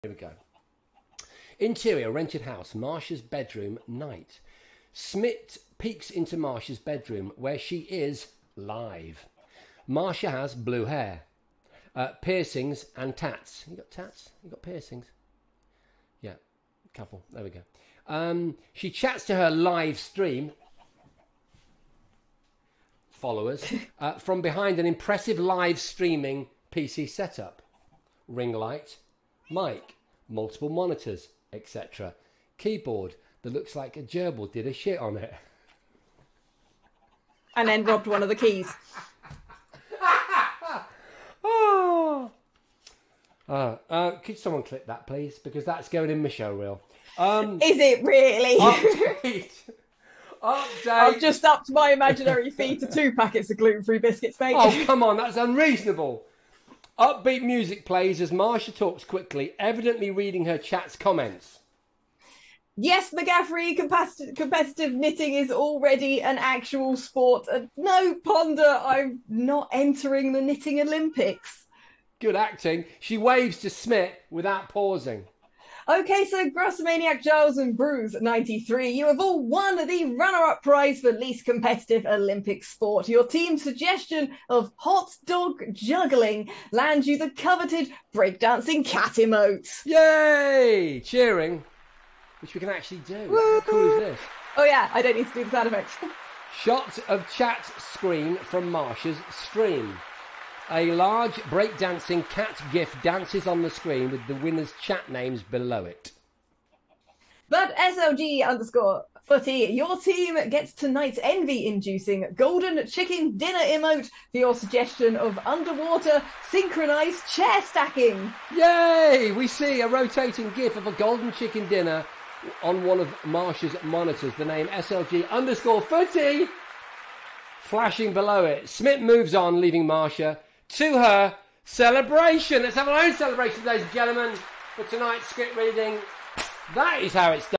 Here we go. Interior, rented house, Marsha's bedroom, night. Smith peeks into Marsha's bedroom where she is live. Marsha has blue hair, piercings and tats. You got tats? You got piercings? Yeah, couple. There we go. She chats to her live stream followers from behind an impressive live streaming PC setup. Ring light, mic, multiple monitors, etc. Keyboard that looks like a gerbil did a shit on it. And then robbed one of the keys. Could someone clip that, please? Because that's going in my show reel. Is it really? Update. I've just upped my imaginary fee to 2 packets of gluten-free biscuits, mate. Oh, come on, that's unreasonable. Upbeat music plays as Marsha talks quickly, evidently reading her chat's comments. Yes, McGaffrey, competitive knitting is already an actual sport. No, Ponder, I'm not entering the knitting Olympics. Good acting. She waves to Smith without pausing. Okay, so Grossomaniac Giles and Bruce, 93, you have all won the runner-up prize for least competitive Olympic sport. Your team's suggestion of hot dog juggling lands you the coveted breakdancing cat emote. Yay! Cheering, which we can actually do. Woo! How cool is this? Oh yeah, I don't need to do the sound effects. Shot of chat screen from Marsha's stream. A large breakdancing cat gif dances on the screen with the winner's chat names below it. But SLG_footy, your team gets tonight's envy-inducing golden chicken dinner emote for your suggestion of underwater synchronized chair stacking. Yay! We see a rotating gif of a golden chicken dinner on one of Marsha's monitors. The name SLG_footy flashing below it. Smith moves on, leaving Marsha to her celebration. Let's have our own celebration, ladies and gentlemen, for tonight's script reading. That is how it's done.